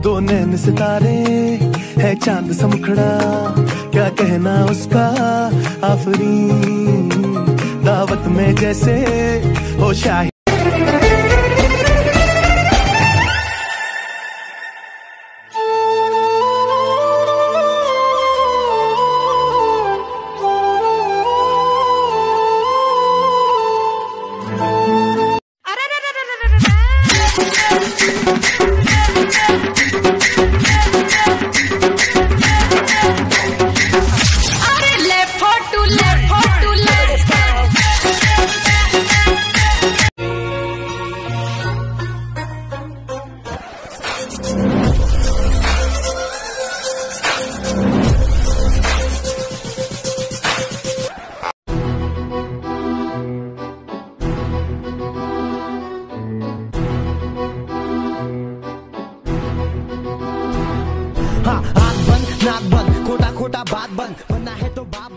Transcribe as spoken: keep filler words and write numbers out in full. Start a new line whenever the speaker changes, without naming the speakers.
दो नैन सितारे है चांद सा मुखड़ा, क्या कहना उसका आफरीन, दावत में जैसे हो शाही। हाँ, आँख बंद नाक बंद खोटा खोटा बात बंद, बनना है तो बाप